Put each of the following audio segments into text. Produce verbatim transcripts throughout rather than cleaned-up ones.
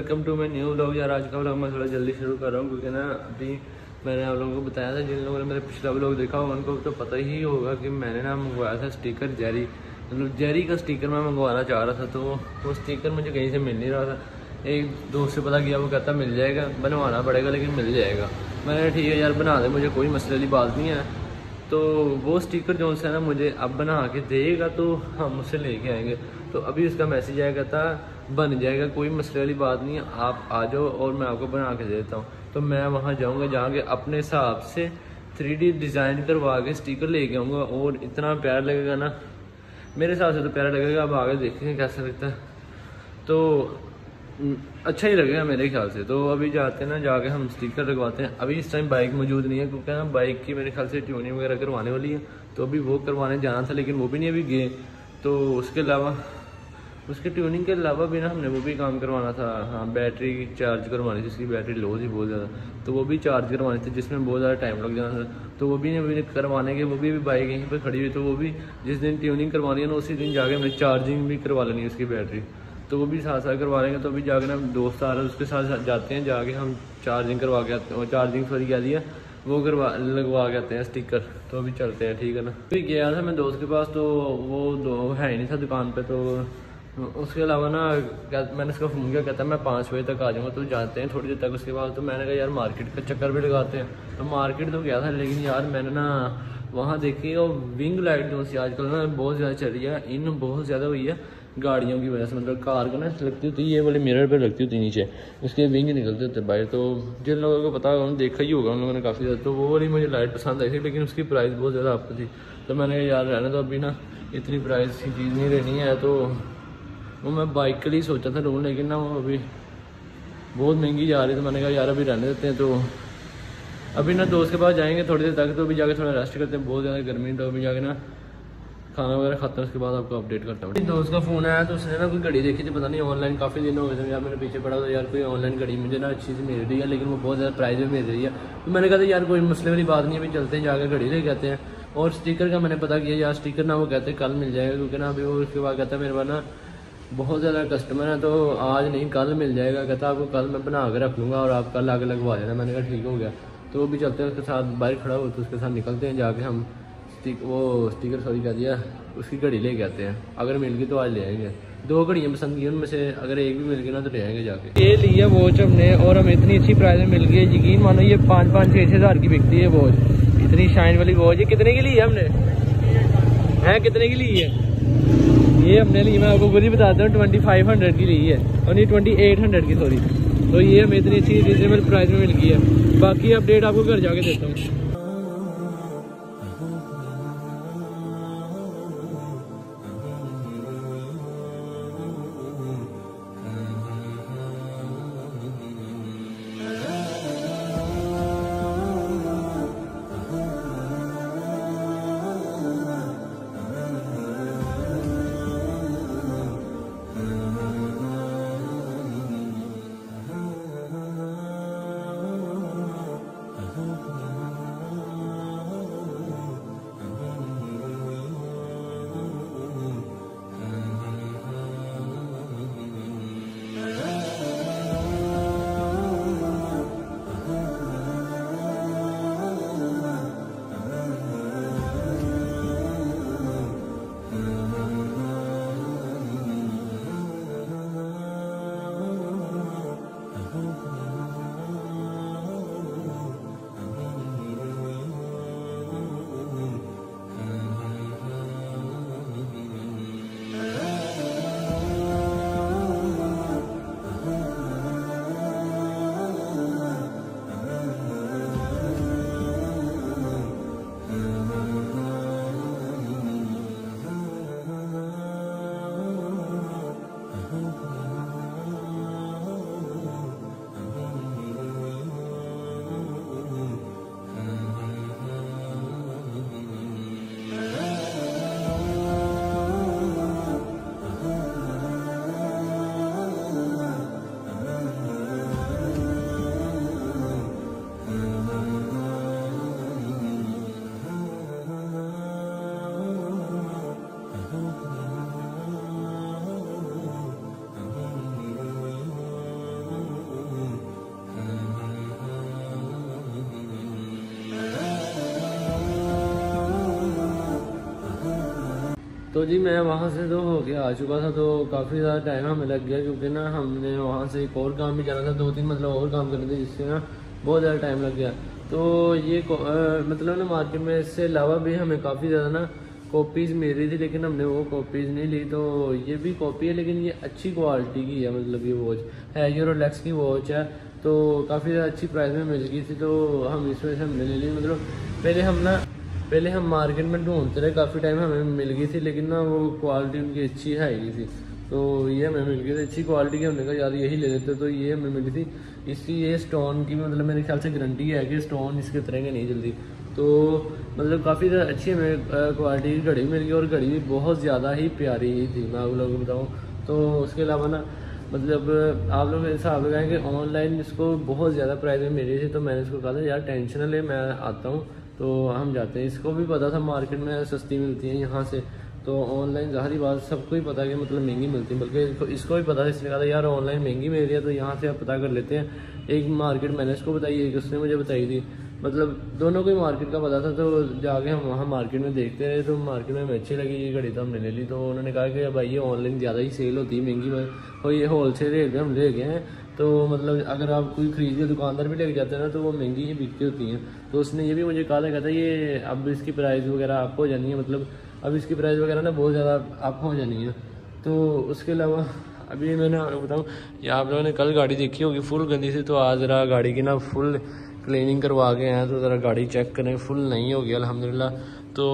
Welcome to my new vlog. यार आज का व्लॉग मैं थोड़ा जल्दी शुरू कर रहा हूँ क्योंकि ना अभी मैंने आप लोगों को बताया था, जिन लोगों ने मेरा पिछला व्लॉग देखा होगा उनको तो पता ही होगा कि मैंने ना मंगवाया था स्टिकर जेरी, मतलब जेरी का स्टिकर मैं मंगवाना चाह रहा था। तो वो स्टिकर मुझे कहीं से मिल नहीं रहा था। एक दोस्त से पता किया, वो कहता मिल जाएगा, बनवाना पड़ेगा लेकिन मिल जाएगा। मैंने ठीक है यार बना दे, मुझे कोई मसले वाली बात नहीं है। तो वो स्टिकर जो है ना मुझे अब बना के देगा तो हम उससे लेके आएंगे। तो अभी उसका मैसेज आएगा था बन जाएगा, कोई मसले वाली बात नहीं है, आप आ जाओ और मैं आपको बना के देता हूँ। तो मैं वहाँ जाऊँगा, जहाँ के अपने हिसाब से थ्री डी डिज़ाइन करवा के स्टिकर लेके आऊँगा और इतना प्यार लगेगा ना, मेरे हिसाब से तो प्यारा लगेगा। अब आगे देखेंगे कैसा लगता है, तो अच्छा ही लगेगा मेरे ख्याल से। तो अभी जाते हैं ना, जाके हम स्टिकर लगवाते हैं। अभी इस टाइम बाइक मौजूद नहीं है क्योंकि ना बाइक की मेरे ख्याल से ट्यूनिंग वगैरह करवाने वाली है, तो अभी वो करवाने जाना था लेकिन वो भी नहीं अभी गए। तो उसके अलावा उसके ट्यूनिंग के अलावा भी ना हमने वो भी काम करवाना था। हाँ, बैटरी चार्ज करवानी थी, उसकी बैटरी लो थी बहुत ज़्यादा, तो वो भी चार्ज करवानी थी जिसमें बहुत ज़्यादा टाइम लग जाना था। तो वो भी अभी करवाने के, वो भी अभी बाइक यहीं पर खड़ी हुई, तो वो भी जिस दिन ट्यूनिंग करवानी है ना उसी दिन जाके हमने चार्जिंग भी करवा लेनी है उसकी बैटरी, तो वो भी साथ साथ करवा लेंगे। तो अभी जाके ना दोस्त आ रहा है उसके साथ जाते हैं, जाके हम चार्जिंग करवा के आते हैं, चार्जिंग सॉरी क्या दिया वो करवा लगवा के आते हैं स्टिकर। तो अभी चलते हैं, ठीक है ना। अभी गया था मैं दोस्त के पास, तो वो दो है ही नहीं था दुकान पे। तो उसके अलावा ना मैंने उसका फ़ोन किया, कहता है मैं पाँच बजे तक आ जाऊँगा, तो जाते हैं थोड़ी देर तक उसके बाद। तो मैंने कहा यार मार्केट का चक्कर भी लगाते हैं। तो मार्केट तो गया था लेकिन यार मैंने ना वहाँ देखी और विंग लाइट जो सी आजकल ना बहुत ज़्यादा चल रही है, इन बहुत ज़्यादा हुई है गाड़ियों की वजह से, मतलब कार को ना लगती होती है, ये वाले मिरर पे लगती होती नीचे, उसके विंग निकलते होते बाहर। तो जिन लोगों को पता होगा उन्होंने देखा ही होगा, उन लोगों ने काफ़ी ज़्यादा। तो वो वाली मुझे लाइट पसंद आई थी लेकिन उसकी प्राइस बहुत ज़्यादा आपको थी। तो मैंने कहा यार रहने तो अभी ना इतनी प्राइस की चीज़ नहीं लेनी है। तो वो मैं बाइक के लिए सोचा था लूँ, लेकिन ना वो अभी बहुत महंगी जा रही है। तो मैंने कहा यार अभी रहने देते हैं। तो अभी ना दोस्त के पास जाएंगे थोड़ी देर तक, तो अभी जाके थोड़ा रेस्ट करते हैं, बहुत ज़्यादा गर्मी। तो अभी जाके ना खाना वगैरह खाता हूँ, उसके बाद आपको अपडेट करता हूँ। दोस्त का फ़ोन आया तो उसने ना कोई घड़ी देखी थी, पता नहीं ऑनलाइन, काफ़ी दिन हो गए थे यार मेरे पीछे पड़ा था यार कोई ऑनलाइन घड़ी मुझे ना अच्छी सी मिल रही है, लेकिन वो बहुत ज़्यादा प्राइस में मिल रही है। तो मैंने कहा था यार कोई मसले वाली बात नहीं है, अभी चलते हैं जाकर घड़ी ले कहते हैं। और स्टिकर का मैंने पता किया यार, स्टिकर ना वो कहते हैं कल मिल जाएगा, क्योंकि ना अभी वो उसके बाद कहता है मेरे पास ना बहुत ज़्यादा कस्टमर है, तो आज नहीं कल मिल जाएगा। कहता आपको कल मैं बना कर रख लूँगा और आप कल आगे लगवा देना। मैंने कहा ठीक हो गया। तो वो भी चलते हैं उसके साथ, बाहर खड़ा हो तो उसके साथ निकलते हैं, जाके हम स्टिक वो स्टिकर सॉरी कह दिया उसकी घड़ी लेके आते हैं। अगर मिल गई तो आज ले आएंगे। दो घड़ियाँ पसंद की उनमें से, अगर एक भी मिल गई ना तो ले आएंगे जाके। ये ली है वॉच हमने और हमें इतनी अच्छी प्राइस में मिल गई है, यकीन मानो ये पाँच पाँच छः छः हज़ार की बिकती है वॉच, इतनी शाइन वाली वॉच। ये कितने की ली है हमने, हैं कितने की ली है ये हमने ली, मैं आपको पूरी बताता हूँ, ट्वेंटी फाइव हंड्रेड की ली है, और नहीं ट्वेंटी एट हंड्रेड की सॉरी। तो ये हमें इतनी अच्छी रीजनेबल प्राइस में मिल गई है। बाकी अपडेट आपको घर जाके देता हूँ। तो जी मैं वहाँ से तो हो गया आ चुका था, तो काफ़ी ज़्यादा टाइम हमें लग गया क्योंकि ना हमने वहाँ से एक और काम भी जाना था, दो तीन मतलब और काम करने थे जिससे ना बहुत ज़्यादा टाइम लग गया। तो ये आ, मतलब ना मार्केट में इससे अलावा भी हमें काफ़ी ज़्यादा ना कॉपीज़ मिल रही थी, लेकिन हमने वो कॉपीज़ नहीं ली। तो ये भी कॉपी है लेकिन ये अच्छी क्वालिटी की है, मतलब ये वॉच है, ये रोलेक्स की वॉच है, तो काफ़ी ज़्यादा अच्छी प्राइस में मिल गई थी, तो हम इसमें से हमने ले ली। मतलब पहले हम ना पहले हम मार्केट में ढूंढते रहे, काफ़ी टाइम हमें मिल गई थी, लेकिन ना वो क्वालिटी उनकी अच्छी है ही थी, तो ये हमें मिल गई थी अच्छी क्वालिटी की। हमने कहा यार यही ले लेते, तो ये हमें मिली थी। इसकी ये स्टोन की मतलब मेरे ख्याल से गारंटी है कि स्टोन इसके उतरेंगे नहीं जल्दी, तो मतलब काफ़ी ज़्यादा अच्छी हमें क्वालिटी की घड़ी मिल गई, और घड़ी भी बहुत ज़्यादा ही प्यारी ही थी, मैं आप लोगों को बताऊँ। तो उसके अलावा ना मतलब आप लोग हिसाब लगाएं कि ऑनलाइन इसको बहुत ज़्यादा प्राइस में मिली थी, तो मैंने इसको कहा था यार टेंशन न ले, मैं आता हूँ, तो हम जाते हैं। इसको भी पता था मार्केट में सस्ती मिलती है यहाँ से, तो ऑनलाइन ज़ाहिर बात सबको ही पता है कि मतलब महंगी मिलती है, बल्कि इसको इसको भी पता है, इसने कहा था यार ऑनलाइन महंगी मिल रही है, तो यहाँ से आप पता कर लेते हैं। एक मार्केट मैंने इसको बताई, एक उसने मुझे बताई थी, मतलब दोनों को ही मार्केट का पता था। तो जाके हम वहाँ मार्केट में देखते रहे, तो मार्केट में हमें अच्छी लगी ये घड़ी, तो हमने ले ली। तो उन्होंने कहा कि भाई ये ऑनलाइन ज़्यादा ही सेल होती है महंगी, और ये होल सेल रेट में हम ले गए हैं, तो मतलब अगर आप कोई खरीदिए दुकानदार भी लेके जाते हैं ना, तो वो महंगी ही बिकती होती हैं। तो उसने ये भी मुझे कहा था, कहता ये अब इसकी प्राइस वगैरह अप हो जानी है, मतलब अब इसकी प्राइस वगैरह ना बहुत ज़्यादा अप हो जानी है। तो उसके अलावा अभी मैंने बताऊँ, ये आप लोगों ने कल गाड़ी देखी होगी फुल गंदी थी, तो आज ज़रा गाड़ी की ना फुल क्लीनिंग करवा के हैं, तो ज़रा गाड़ी चेक करें, फुल नहीं होगी अल्हम्दुलिल्लाह। तो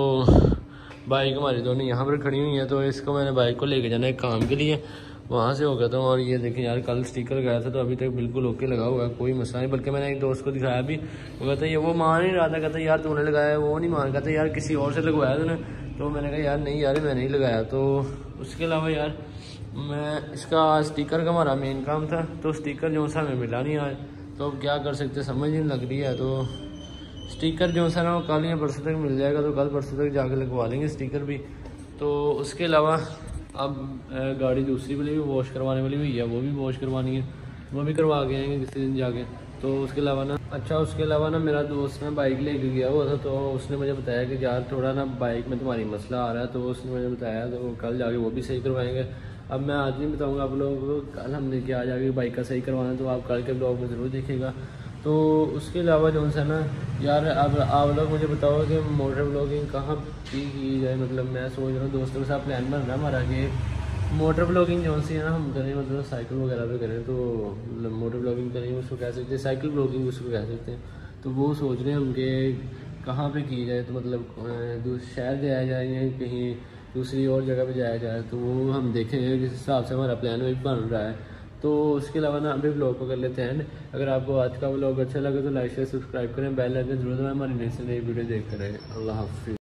बाइक हमारी दोनों यहाँ पर खड़ी हुई है, तो इसको मैंने बाइक को लेके जाना है काम के लिए, वहाँ से हो गया था। और ये देखें यार कल स्टिकर गया था, तो अभी तक बिल्कुल ओके लगा हुआ है, कोई मसला नहीं। बल्कि मैंने एक दोस्त को दिखाया भी, वो कहता ये वो मान नहीं रहा था, कहता यार तूने लगाया, वो नहीं मान, कहता यार किसी और से लगवाया तूने, तो मैंने कहा यार नहीं यार मैंने ही लगाया। तो उसके अलावा यार मैं इसका स्टिकर का हमारा मेन काम था, तो स्टिकर जो सा हमें मिला नहीं आज, तो अब क्या कर सकते समझ नहीं लग रही है। तो स्टिकर जो सा ना वो कल या परसों तक मिल जाएगा, तो कल परसों तक जाके लगवा लेंगे स्टिकर भी। तो उसके अलावा अब गाड़ी दूसरी वाली भी वॉश करवाने वाली हुई है, वो भी वॉश करवानी है, वो भी करवा के आएंगे किसी दिन जाके। तो उसके अलावा ना अच्छा उसके अलावा ना मेरा दोस्त ना बाइक लेके गया हुआ था, तो उसने मुझे बताया कि यार थोड़ा ना बाइक में तुम्हारी मसला आ रहा है, तो उसने मुझे बताया, तो कल जाके वो भी सही करवाएंगे। अब मैं आज नहीं बताऊँगा आप लोगों को, कल हमने क्या जाके बाइक का सही करवाना, तो आप कल के ब्लॉग में ज़रूर देखिएगा। तो उसके अलावा जो है ना यार अब आप लोग मुझे बताओ कि मोटर ब्लॉगिंग कहाँ की की जाए, मतलब मैं सोच रहा हूँ दोस्तों के साथ प्लान बन रहा है हमारा कि मोटर ब्लॉगिंग जो सी है ना हम करें, मतलब साइकिल वगैरह पे करें, तो मतलब मोटर ब्लॉगिंग करें उसको कह सकते हैं, साइकिल ब्लॉगिंग उसको कह सकते हैं। तो वो सोच रहे हैं हम कि कहाँ पे की जाए, तो मतलब शहर जाया जाए या कहीं दूसरी और जगह पे जाया जाए, तो वो हम देखेंगे जिस हिसाब से हमारा प्लान भी बन रहा है। तो उसके अलावा ना अभी ब्लॉग को कर लेते हैं। अगर आपको आज का ब्लॉग अच्छा लगे तो लाइक शेयर सब्सक्राइब करें, बेल आइकन जरूर दबाएं, हमारी नेक्स्ट नई वीडियो देखते रहें। अल्लाह हाफिज़।